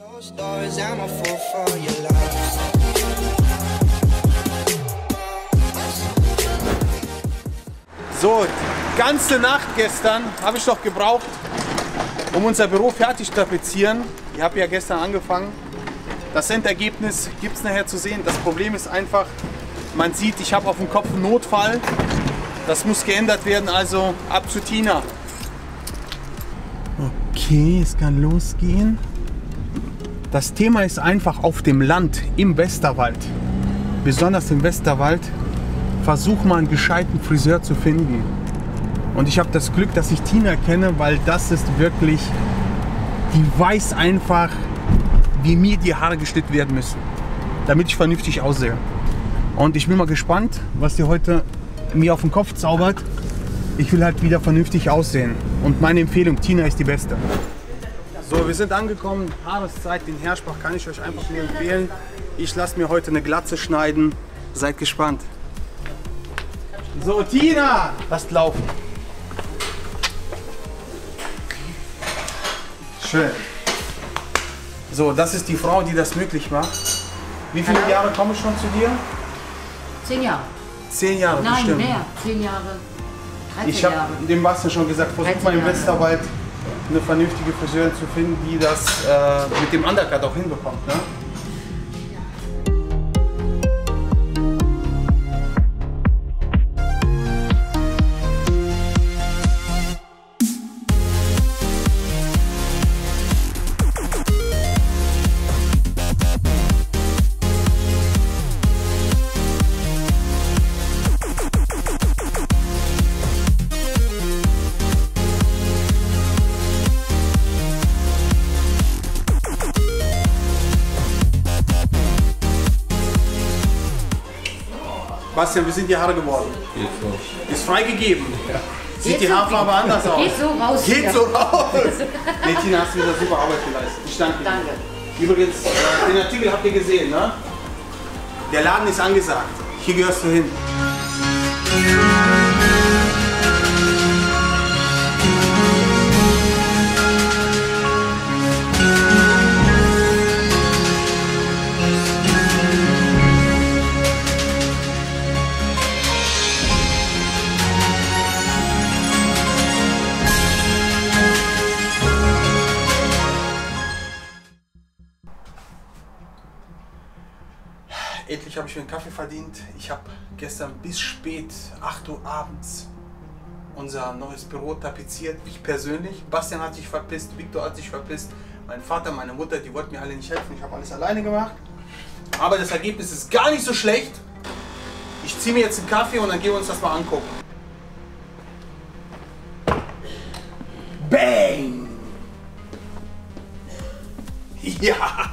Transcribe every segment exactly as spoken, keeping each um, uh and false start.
So, die ganze Nacht gestern habe ich noch gebraucht, um unser Büro fertig zu tapezieren. Ich habe ja gestern angefangen. Das Endergebnis gibt es nachher zu sehen. Das Problem ist einfach, man sieht, ich habe auf dem Kopf einen Notfall. Das muss geändert werden, also ab zu Tina. Okay, es kann losgehen. Das Thema ist einfach auf dem Land, im Westerwald. Besonders im Westerwald. Versuch mal einen gescheiten Friseur zu finden. Und ich habe das Glück, dass ich Tina kenne, weil das ist wirklich, die weiß einfach, wie mir die Haare geschnitten werden müssen, damit ich vernünftig aussehe. Und ich bin mal gespannt, was sie heute mir auf den Kopf zaubert. Ich will halt wieder vernünftig aussehen. Und meine Empfehlung, Tina ist die Beste. So, wir sind angekommen. Haareszeit, den Herschbach kann ich euch einfach nur empfehlen. Ich lasse mir heute eine Glatze schneiden. Seid gespannt. So, Tina, lasst laufen. Schön. So, das ist die Frau, die das möglich macht. Wie viele Hallo? Jahre komme ich schon zu dir? Zehn Jahre. Zehn Jahre Nein, bestimmt. mehr. Zehn Jahre. dreizehn Ich habe Jahre. dem Bastian schon gesagt, versuch mal im Jahre. Westerwald eine vernünftige Friseurin zu finden, die das äh, mit dem Undercut auch hinbekommt. Ne? Bastian, wie sind die Haare geworden? Geht so. Ist freigegeben. Ja. Sieht Geht die so. Haarfarbe anders aus. Geht so raus. Geht ja. so raus. Nee, Tina, hast du wieder super Arbeit geleistet. Ich danke dir. Danke. Übrigens, äh, den Artikel habt ihr gesehen, ne? Der Laden ist angesagt. Hier gehörst du hin. Endlich habe ich mir einen Kaffee verdient. Ich habe gestern bis spät, acht Uhr abends, unser neues Büro tapeziert. Ich persönlich. Bastian hat sich verpisst, Victor hat sich verpisst. Mein Vater, meine Mutter, die wollten mir alle nicht helfen. Ich habe alles alleine gemacht. Aber das Ergebnis ist gar nicht so schlecht. Ich ziehe mir jetzt einen Kaffee und dann gehen wir uns das mal angucken. Bang! Ja!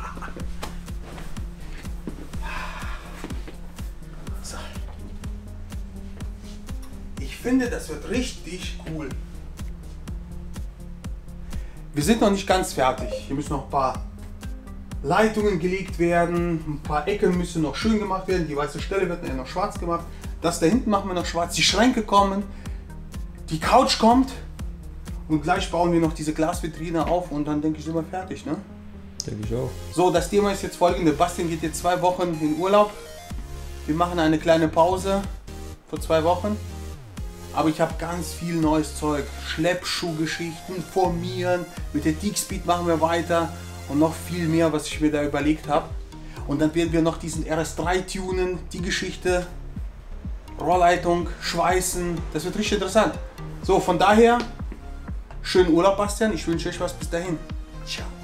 Ich finde, das wird richtig cool. Wir sind noch nicht ganz fertig. Hier müssen noch ein paar Leitungen gelegt werden. Ein paar Ecken müssen noch schön gemacht werden. Die weiße Stelle wird noch schwarz gemacht. Das da hinten machen wir noch schwarz. Die Schränke kommen. Die Couch kommt. Und gleich bauen wir noch diese Glasvitrine auf. Und dann denke ich, sind wir fertig, ne? Denke ich auch. So, das Thema ist jetzt folgende. Bastian geht jetzt zwei Wochen in Urlaub. Wir machen eine kleine Pause vor zwei Wochen. Aber ich habe ganz viel neues Zeug. Schleppschuhgeschichten, Formieren. Mit der Teakspeed machen wir weiter. Und noch viel mehr, was ich mir da überlegt habe. Und dann werden wir noch diesen R S drei tunen. Die Geschichte. Rohrleitung, Schweißen. Das wird richtig interessant. So, von daher, schönen Urlaub, Bastian. Ich wünsche euch was bis dahin. Ciao.